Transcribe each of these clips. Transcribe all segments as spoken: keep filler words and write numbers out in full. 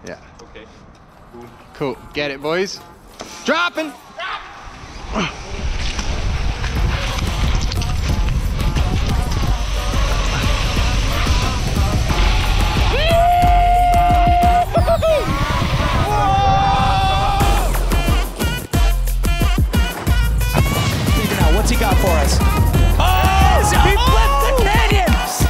Yeah. Okay. Cool. Cool. Get it, boys. Dropping. What's he got for us? Oh! He flipped the canyon!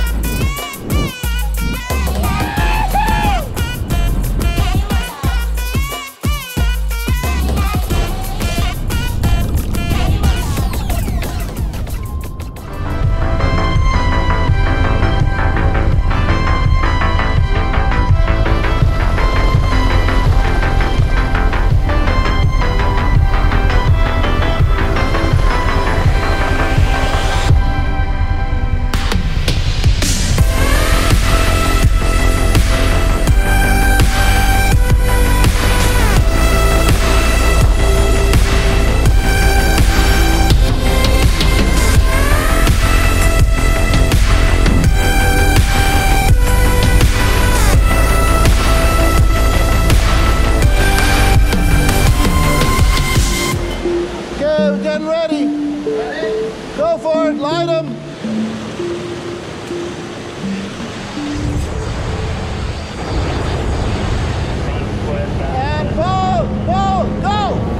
Getting ready. Go for it, light them. And pull, pull, go.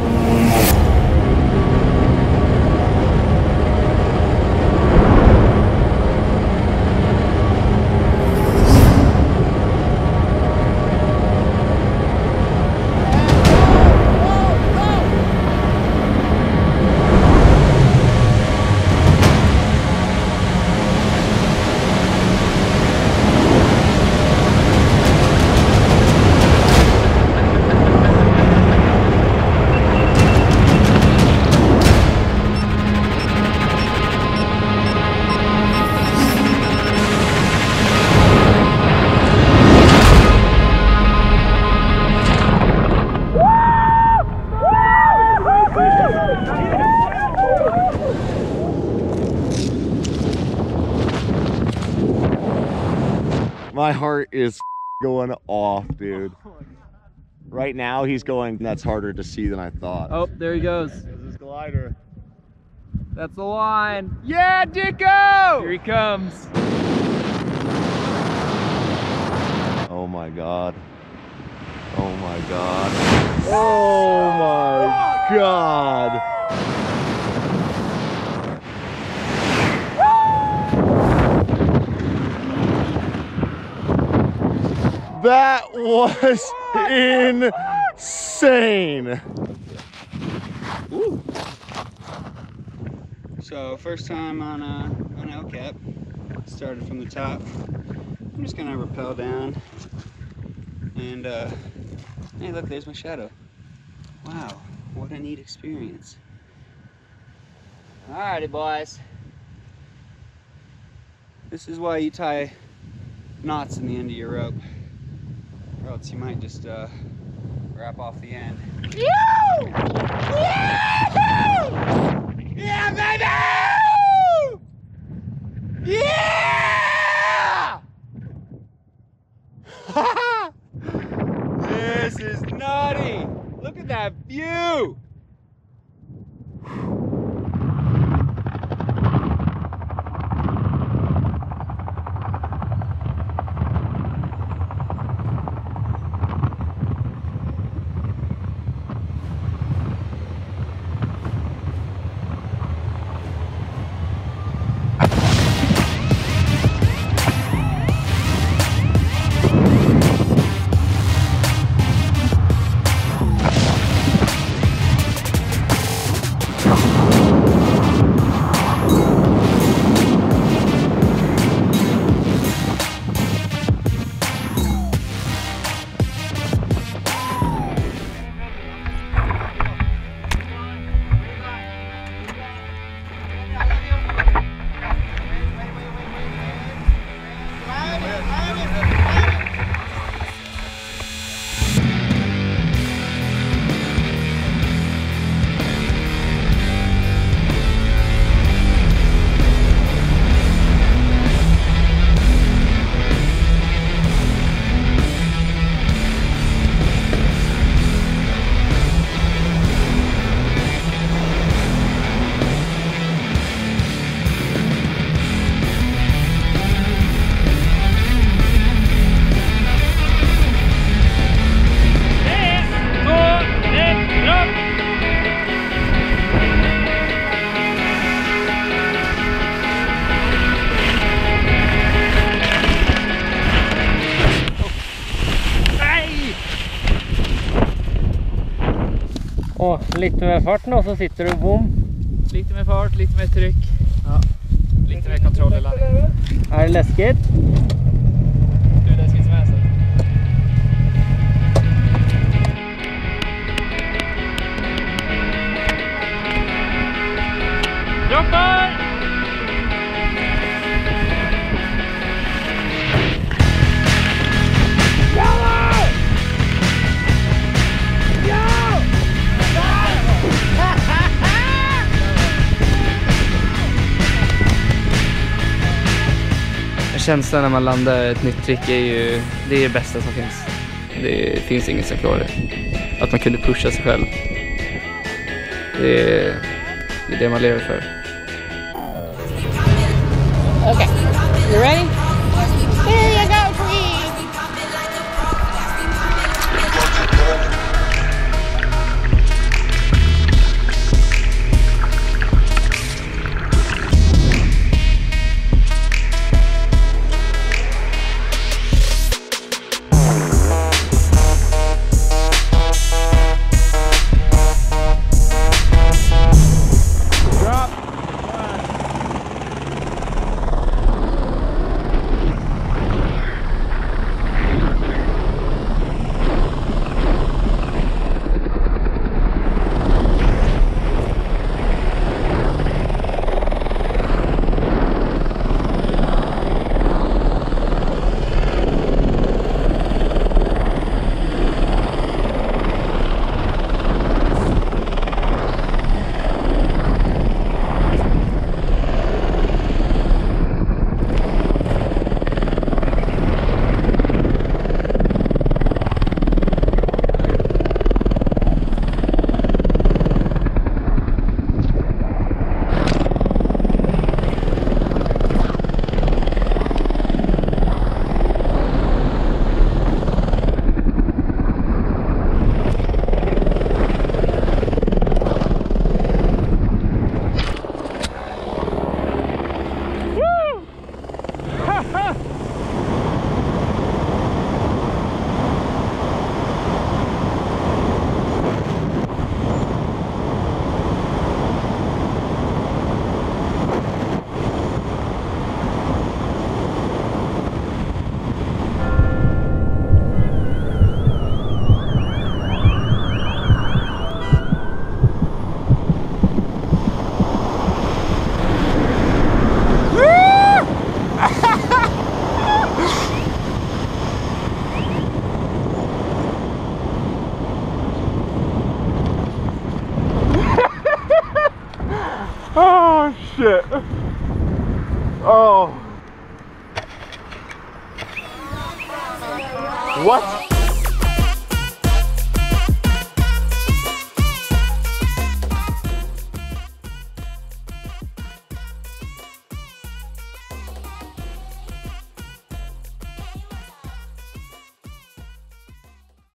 My heart is going off, dude. Right now he's going, that's harder to see than I thought. Oh, there he goes. There's this glider. That's the line. Yeah, Dicko! Here he comes. Oh my God. Oh my God. Oh my God. That was insane. Ooh. So first time on a on El Cap. Started from the top. I'm just gonna rappel down. And uh, hey, look, there's my shadow. Wow, what a neat experience. Alrighty, boys. This is why you tie knots in the end of your rope, or else you might just uh, wrap off the end. Yeah, baby! Yeah! This is nutty! Look at that view! på lite med fart nå, så sitter du bom. Lite mer fart, lite mer tryck. Ja. Lite mer kontroll i landningen. Er det läskigt? Du är läskigt som helst. Jobbar! Känslan när man landar ett nytt trick är ju det, är det bästa som finns. Det finns inget som klarar det. Att man kunde pusha sig själv. Det är det, är det man lever för. Okay, you ready? Here you go, Queen! Oh shit. Oh. What?